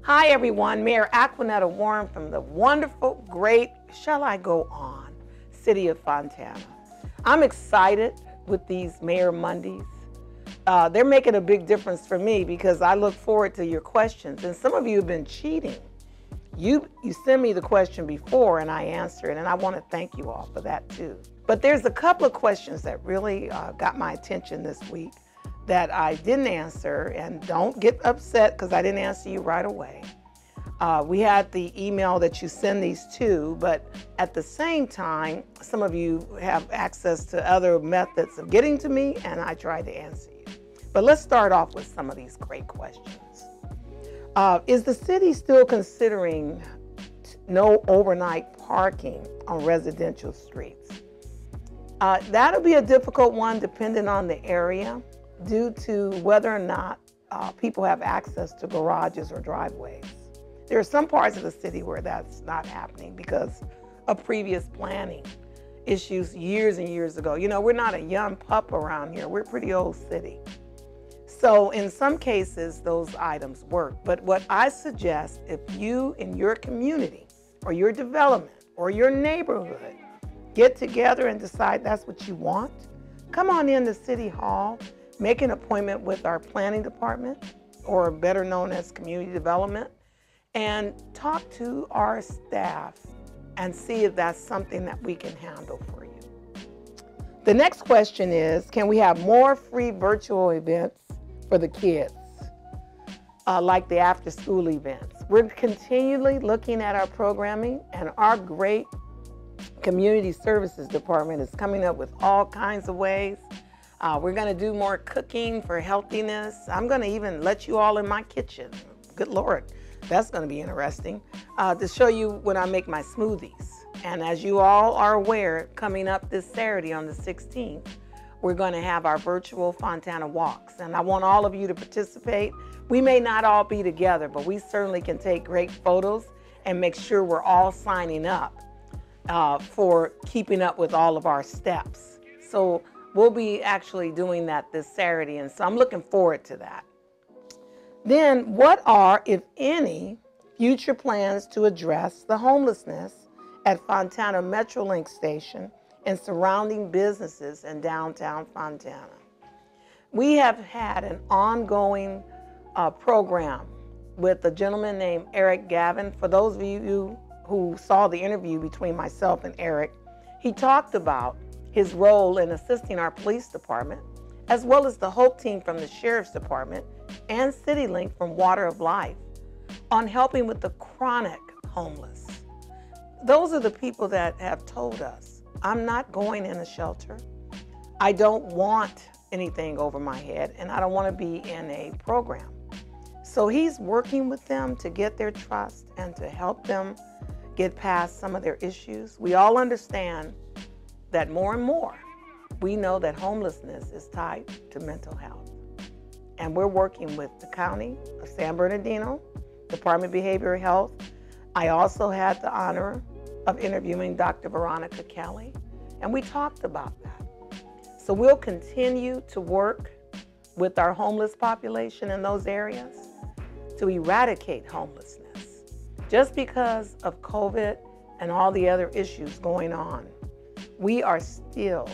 Hi everyone, Mayor Aquanetta Warren from the wonderful, great, shall I go on, city of Fontana. I'm excited with these Mayor Mondays. They're making a big difference for me because I look forward to your questions. And some of you have been cheating. You send me the question before and I answer it, and I want to thank you all for that too. But there's a couple of questions that really got my attention this week that I didn't answer, and don't get upset because I didn't answer you right away. We had the email that you send these to, but at the same time, some of you have access to other methods of getting to me, and I tried to answer you. But let's start off with some of these great questions. Is the city still considering no overnight parking on residential streets? That'll be a difficult one depending on the area, due to whether or not people have access to garages or driveways. There are some parts of the city where that's not happening because of previous planning issues years and years ago. You know, we're not a young pup around here. We're a pretty old city. So in some cases, those items work. But what I suggest, if you in your community or your development or your neighborhood get together and decide that's what you want, come on in to City Hall, make an appointment with our planning department, or better known as community development, and talk to our staff and see if that's something that we can handle for you. The next question is, can we have more free virtual events for the kids, like the after-school events? We're continually looking at our programming, and our great community services department is coming up with all kinds of ways. We're going to do more cooking for healthiness. I'm going to even let you all in my kitchen. Good Lord, that's going to be interesting, to show you when I make my smoothies. And as you all are aware, coming up this Saturday on the 16th, we're going to have our virtual Fontana Walks. And I want all of you to participate. We may not all be together, but we certainly can take great photos and make sure we're all signing up for keeping up with all of our steps. So we'll be actually doing that this Saturday, and so I'm looking forward to that. Then what are, if any, future plans to address the homelessness at Fontana Metrolink Station and surrounding businesses in downtown Fontana? We have had an ongoing program with a gentleman named Eric Gavin. For those of you who saw the interview between myself and Eric, he talked about his role in assisting our police department, as well as the HOPE team from the Sheriff's Department and CityLink from Water of Life, on helping with the chronic homeless. Those are the people that have told us, I'm not going in a shelter. I don't want anything over my head, and I don't want to be in a program. So he's working with them to get their trust and to help them get past some of their issues. We all understand that more and more, we know that homelessness is tied to mental health. And we're working with the County of San Bernardino, Department of Behavioral Health. I also had the honor of interviewing Dr. Veronica Kelly, and we talked about that. So we'll continue to work with our homeless population in those areas to eradicate homelessness. Just because of COVID and all the other issues going on, we are still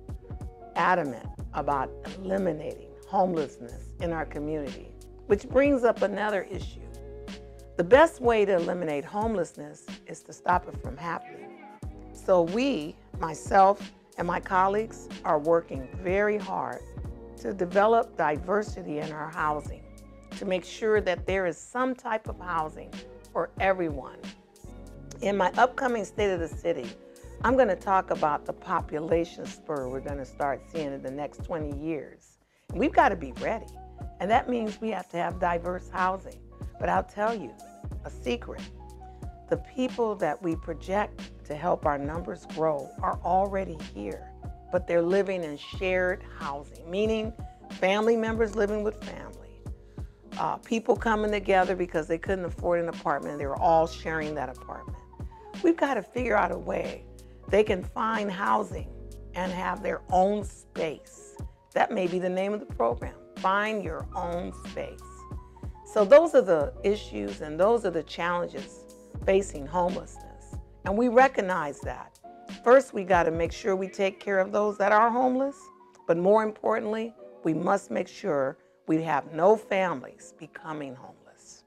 adamant about eliminating homelessness in our community, which brings up another issue. The best way to eliminate homelessness is to stop it from happening. So we, myself and my colleagues, are working very hard to develop diversity in our housing, to make sure that there is some type of housing for everyone. In my upcoming State of the City, I'm going to talk about the population spur we're going to start seeing in the next 20 years. And we've got to be ready. And that means we have to have diverse housing. But I'll tell you a secret. The people that we project to help our numbers grow are already here, but they're living in shared housing, meaning family members living with family, people coming together because they couldn't afford an apartment and they were all sharing that apartment. We've got to figure out a way they can find housing and have their own space. That may be the name of the program, Find Your Own Space. So those are the issues and those are the challenges facing homelessness. And we recognize that. First, we got to make sure we take care of those that are homeless, but more importantly, we must make sure we have no families becoming homeless.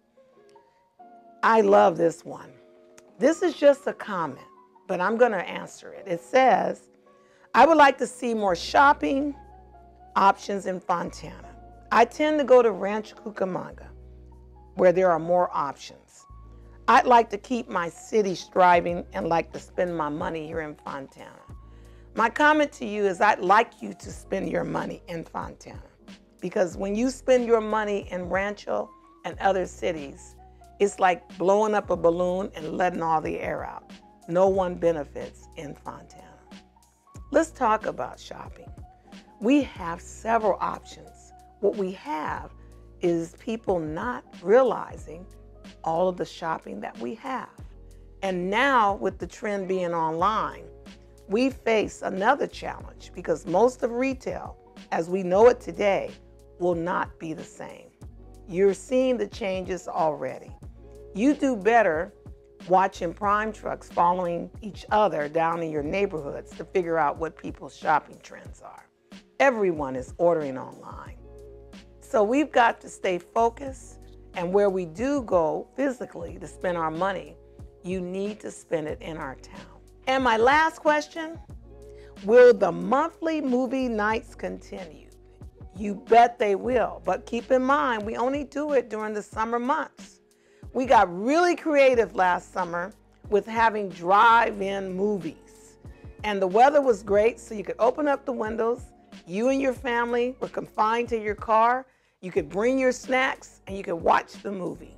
I love this one. This is just a comment, but I'm going to answer it. It says, I would like to see more shopping options in Fontana. I tend to go to Rancho Cucamonga, where there are more options. I'd like to keep my city striving and like to spend my money here in Fontana. My comment to you is I'd like you to spend your money in Fontana, because when you spend your money in Rancho and other cities, it's like blowing up a balloon and letting all the air out. No one benefits in Fontana. Let's talk about shopping. We have several options. What we have is people not realizing all of the shopping that we have. And now with the trend being online, we face another challenge because most of retail, as we know it today, will not be the same. You're seeing the changes already. You do better watching Prime trucks following each other down in your neighborhoods to figure out what people's shopping trends are. Everyone is ordering online. So we've got to stay focused, and where we do go physically to spend our money, you need to spend it in our town. And my last question, will the monthly movie nights continue? You bet they will, but keep in mind, we only do it during the summer months. We got really creative last summer with having drive-in movies. And the weather was great, so you could open up the windows. You and your family were confined to your car. You could bring your snacks and you could watch the movie.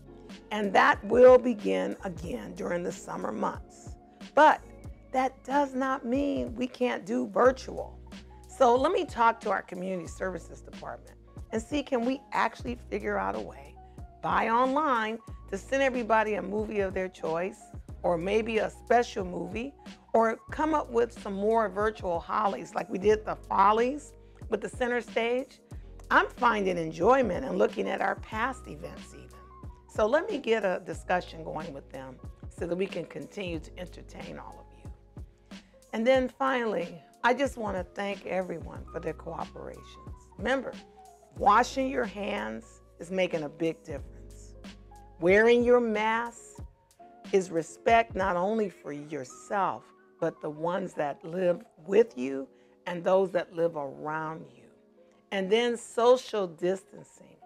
And that will begin again during the summer months. But that does not mean we can't do virtual. So let me talk to our community services department and see, can we actually figure out a way, buy online, to send everybody a movie of their choice, or maybe a special movie, or come up with some more virtual Hollies like we did the Follies with the center stage. I'm finding enjoyment in looking at our past events even. So let me get a discussion going with them so that we can continue to entertain all of you. And then finally, I just want to thank everyone for their cooperations. Remember, washing your hands is making a big difference. Wearing your mask is respect not only for yourself, but the ones that live with you and those that live around you. And then social distancing.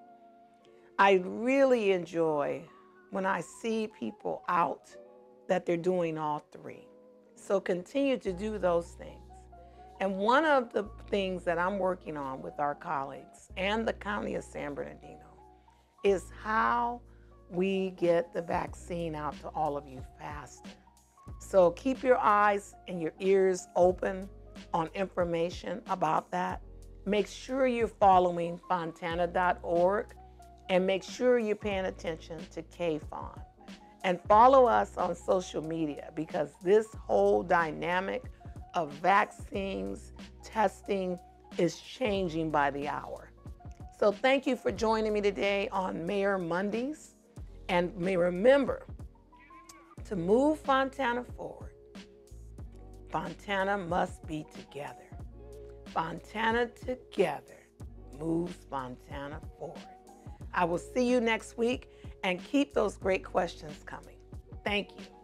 I really enjoy when I see people out that they're doing all three. So continue to do those things. And one of the things that I'm working on with our colleagues and the County of San Bernardino is how we get the vaccine out to all of you faster. So keep your eyes and your ears open on information about that. Make sure you're following Fontana.org and make sure you're paying attention to KFON. And follow us on social media, because this whole dynamic of vaccines, testing is changing by the hour. So thank you for joining me today on Mayor Mondays. And may remember to move Fontana forward, Fontana must be together. Fontana together moves Fontana forward. I will see you next week, and keep those great questions coming. Thank you.